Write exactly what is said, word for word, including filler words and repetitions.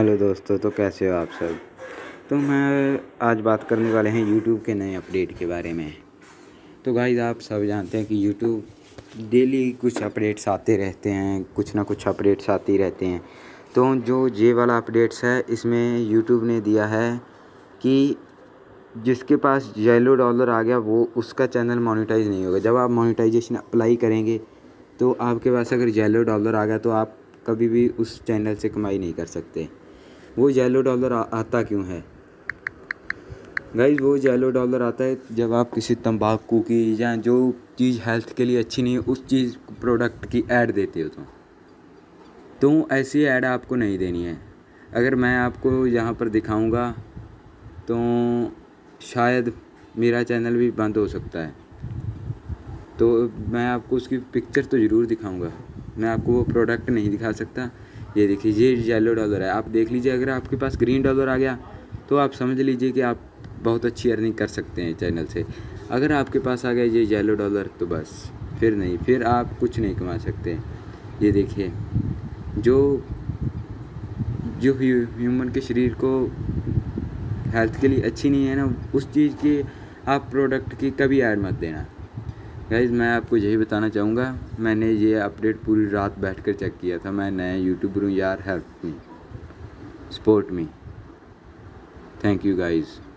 Hello दोस्तों, तो कैसे हो आप सब। तो मैं आज बात करने वाले हैं यूट्यूब के नए अपडेट के बारे में। तो गाइस, आप सब जानते हैं कि यूट्यूब डेली कुछ अपडेट्स आते रहते हैं, कुछ ना कुछ अपडेट्स आती रहते हैं। तो जो ये वाला अपडेट्स है, इसमें यूट्यूब ने दिया है कि जिसके पास येलो डॉलर आ गया वो उसका चैनल मोनेटाइज नहीं होगा। जब आप मोनेटाइजेशन अप्लाई करेंगे तो आपके पास अगर येलो डॉलर आ गया तो आप कभी भी उस चैनल से कमाई नहीं कर सकते। वो येलो डॉलर आ, आता क्यों है गाइस? वो येलो डॉलर आता है जब आप किसी तंबाकू की या जो चीज़ हेल्थ के लिए अच्छी नहीं है उस चीज़ प्रोडक्ट की ऐड देते हो तो तो ऐसी ऐड आपको नहीं देनी है। अगर मैं आपको यहाँ पर दिखाऊंगा तो शायद मेरा चैनल भी बंद हो सकता है। तो मैं आपको उसकी पिक्चर तो ज़रूर दिखाऊंगा, मैं आपको वो प्रोडक्ट नहीं दिखा सकता। ये देखिए, ये येलो डॉलर है, आप देख लीजिए। अगर आपके पास ग्रीन डॉलर आ गया तो आप समझ लीजिए कि आप बहुत अच्छी अर्निंग कर सकते हैं चैनल से। अगर आपके पास आ गया ये येलो डॉलर तो बस फिर नहीं, फिर आप कुछ नहीं कमा सकते। ये देखिए, जो जो ह्यूमन के शरीर को हेल्थ के लिए अच्छी नहीं है ना, उस चीज़ की आप प्रोडक्ट की कभी ऐड मत देना। गाइज़, मैं आपको यही बताना चाहूँगा, मैंने ये अपडेट पूरी रात बैठकर चेक किया था। मैं नया यूट्यूबर हूँ यार, help me, support me. Thank you guys.